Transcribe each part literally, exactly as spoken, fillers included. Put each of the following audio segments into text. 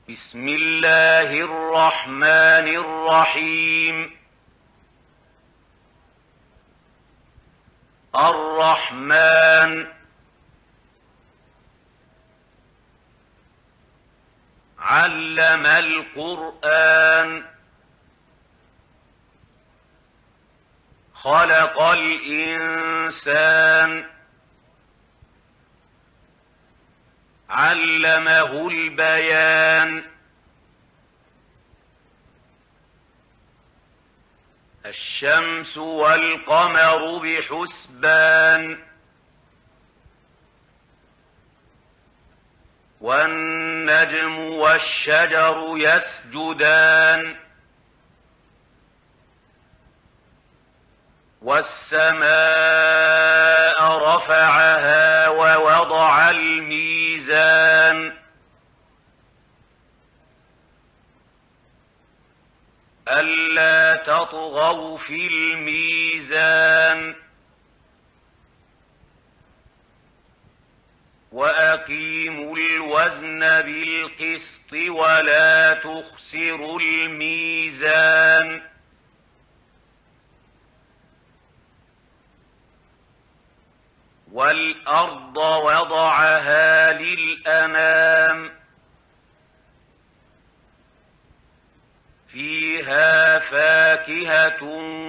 بسم الله الرحمن الرحيم. الرحمن علم القرآن خلق الإنسان علمه البيان الشمس والقمر بحسبان والنجم والشجر يسجدان والسماء رفعها ووضع الميزان ألا تطغوا في الميزان وأقيموا الوزن بالقسط ولا تخسروا الميزان والأرض وضعها للأنام فيها فاكهة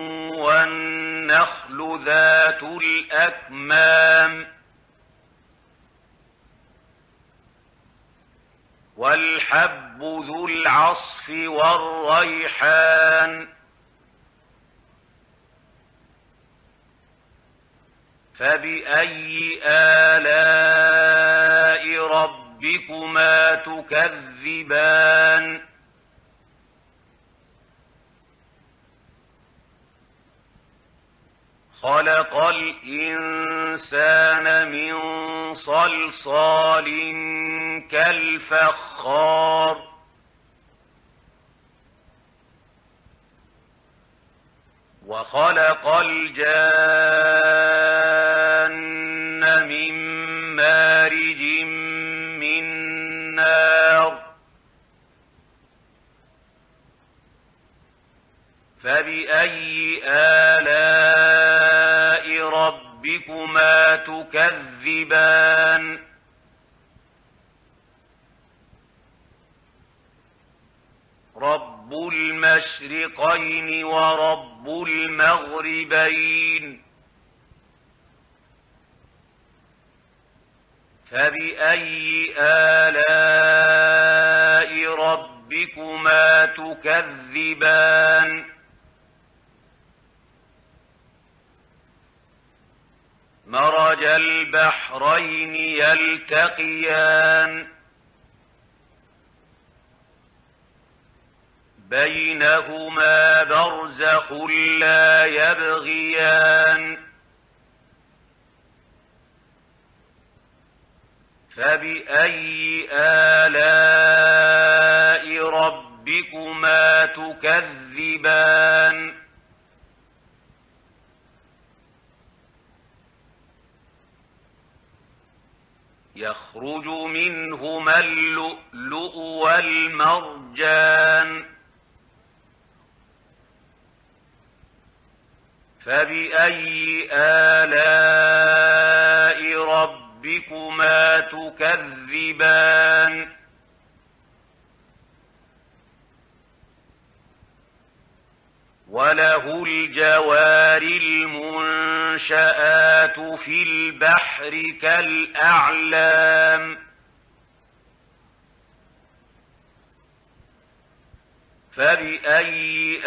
والنخل ذات الأكمام والحب ذو العصف والريحان فبأي آلاء ربكما تكذبان خلق الإنسان من صلصال كالفخار وخلق الجان من مارج من نار فبأي آلاء ربكما تكذبان رب المشرقين ورب المغربين فبأي آلاء ربكما تكذبان مرج البحرين يلتقيان بينهما برزخ لا يبغيان فبأي آلاء ربكما تكذبان يخرج منهما اللؤلؤ والمرجان فبأي آلاء ربكما تكذبان وله الجوار المنشآت في البحر كالأعلام فبأي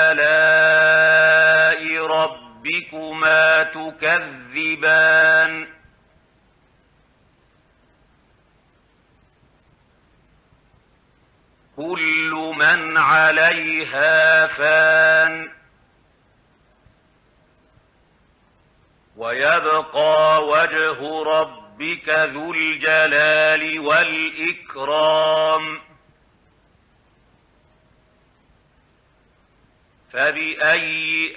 آلاء ربكما تكذبان كل من عليها فان ويبقى وجه ربك ذو الجلال والإكرام فبأي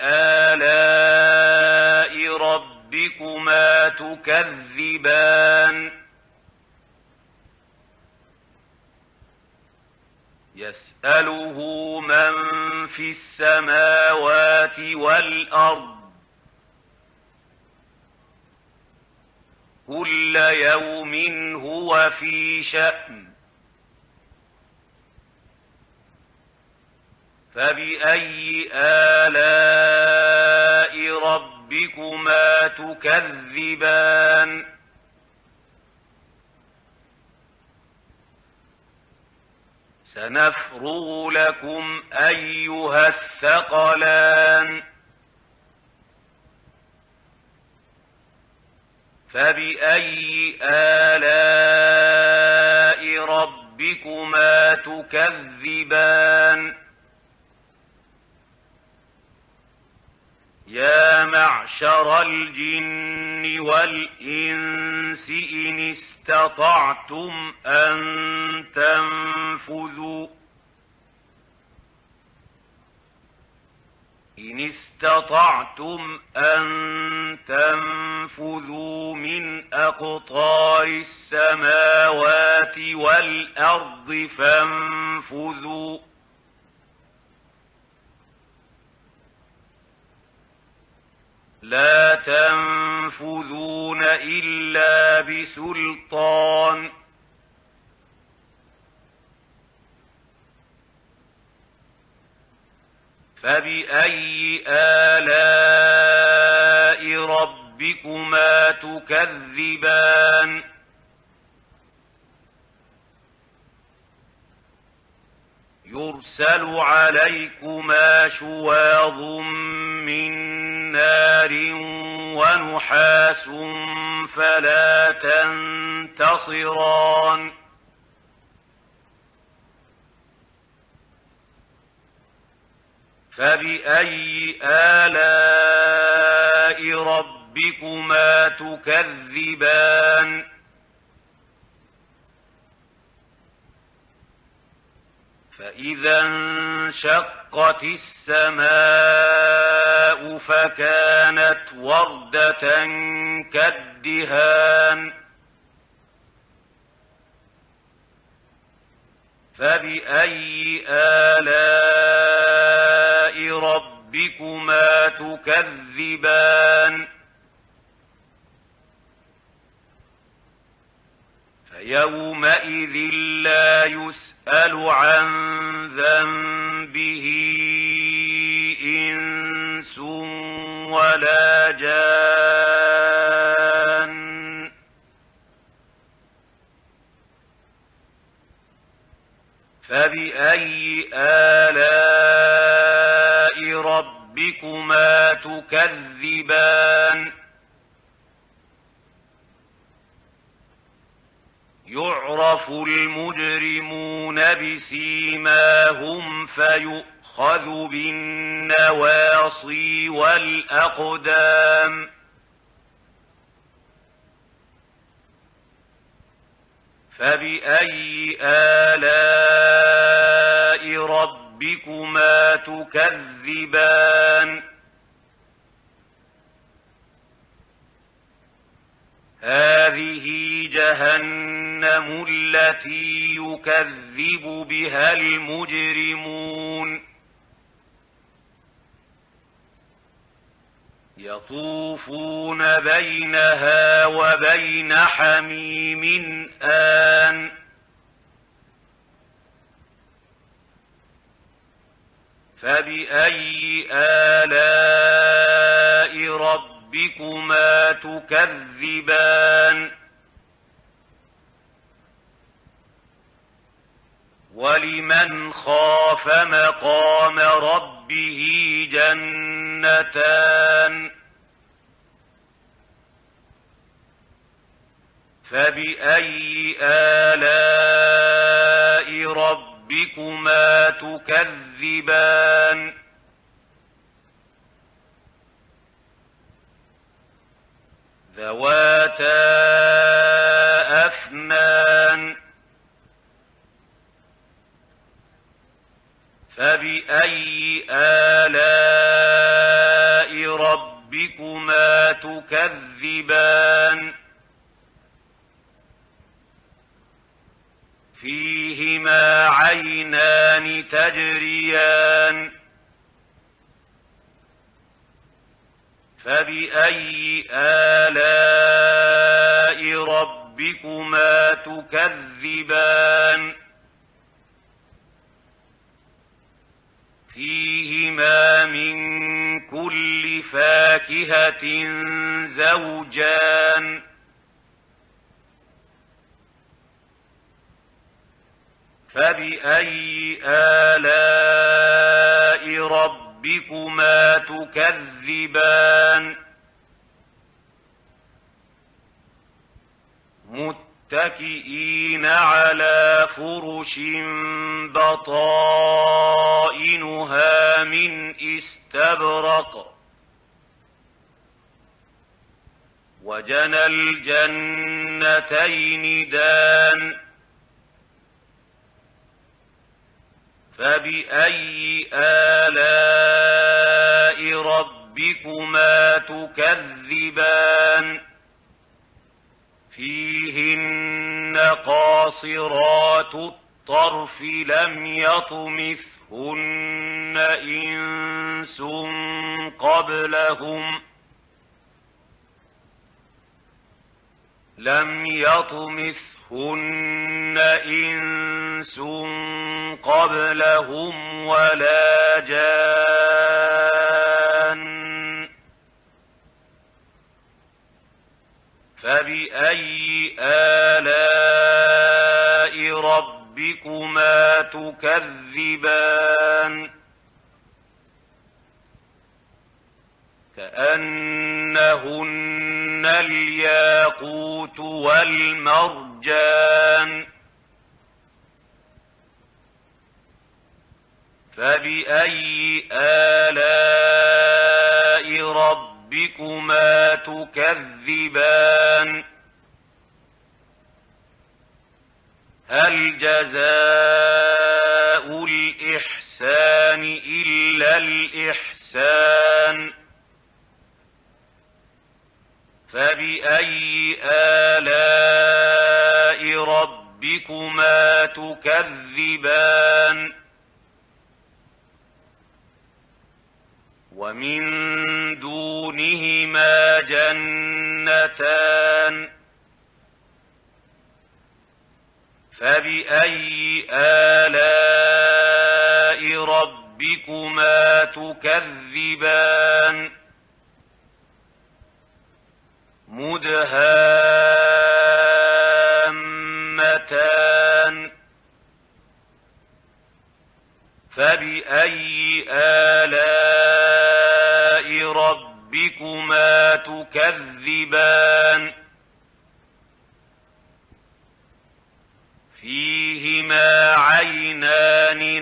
آلاء ربكما تكذبان. يسأله من في السماوات والأرض كل يوم هو في شأن فبأي آلاء ربكما تكذبان سنفرغ لكم أيها الثقلان فبأي آلاء ربكما تكذبان يا معشر الجن والإنس إن استطعتم أن تنفذوا إن استطعتم أن تنفذوا من أقطار السماوات والأرض فانفذوا لا تنفذون إلا بسلطان فبأي آلاء ربكما تكذبان يرسل عليكما شواظ من نار ونحاس فلا تنتصران فبأي آلاء ربكما تكذبان فإذا انشقت السماء فكانت وردة كالدهان فبأي آلاء ربكما تكذبان فيومئذ لا يسأل عن ذنبه إنس ولا جان فبأي آلاء ربكما تكذبان يعرف المجرمون بسيماهم فيؤخذ بالنواصي والأقدام فبأي آلاء ربكما تكذبان هذه جهنم التي يكذب بها المجرمون يطوفون بينها وبين حميم آن فبأي آلاء ربكما تكذبان ولمن خاف مقام ربه جنتان فبأي آلاء ربكما تكذبان ذواتا أفنان فبأي آلاء ربكما تكذبان فيهما عينان تجريان فبأي آلاء ربكما تكذبان فيهما من كل فاكهة زوجان فبأي آلاء ربكما تكذبان متكئين على فرش بطائنها من استبرق وجنى الجنتين دان فبأي آلاء ربكما تكذبان فيهن قاصرات الطرف لم يطمثهن إنس قبلهم لم يطمثهن إنس قبلهم ولا جان فبأي آلاء ربكما تكذبان كأنهن الياقوت والمرجان فبأي آلاء ربكما تكذبان هل جزاء الإحسان إلا الإحسان فبأي آلاء ربكما تكذبان ومن دونهما جنتان فبأي آلاء ربكما تكذبان مدهامتان فبأي آلاء ربكما تكذبان فيهما عينان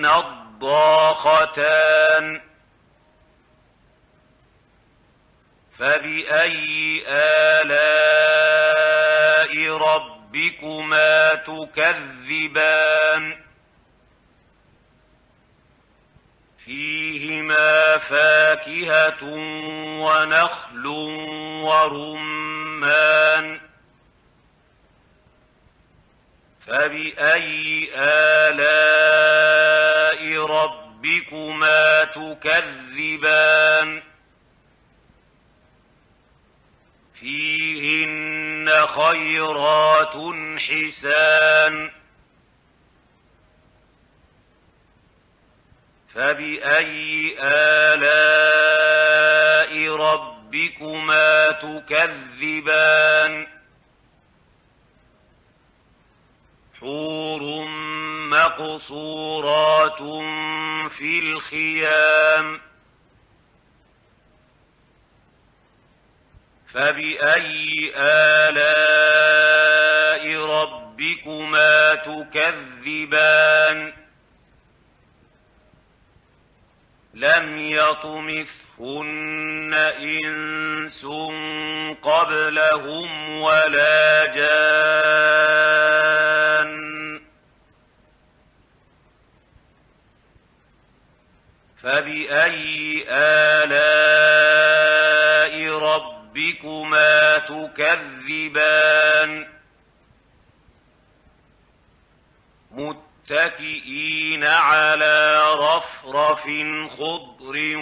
نضاختان فبأي آلاء ربكما تكذبان فيهما فاكهة ونخل ورمان فبأي آلاء ربكما تكذبان فيهن خيرات حسان فبأي آلاء ربكما تكذبان حور مقصورات في الخيام فبأي آلاء ربكما تكذبان لم يطمثهن إنس قبلهم ولا جان فبأي آلاء ربكما تكذبان متكئين على رفرف خضر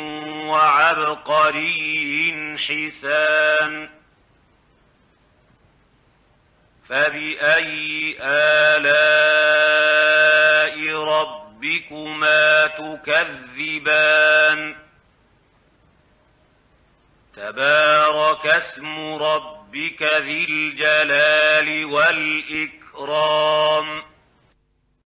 وعبقري حسان فبأي آلاء ربكما تكذبان تبارك اسم ربك ذي الجلال والإكرام